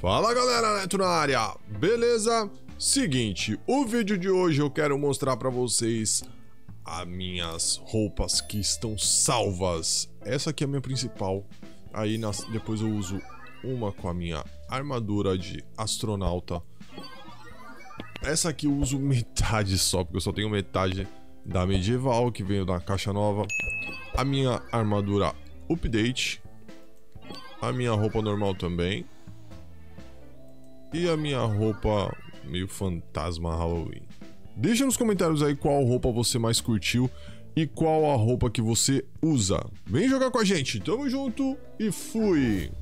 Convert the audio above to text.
Fala galera, Neto na área, beleza? Seguinte, o vídeo de hoje eu quero mostrar pra vocês as minhas roupas que estão salvas. Essa aqui é a minha principal, aí depois eu uso uma com a minha armadura de astronauta. Essa aqui eu uso metade só, porque eu só tenho metade da medieval, que veio da caixa nova. A minha armadura update. A minha roupa normal também. E a minha roupa meio fantasma Halloween. Deixa nos comentários aí qual roupa você mais curtiu e qual a roupa que você usa. Vem jogar com a gente, tamo junto e fui!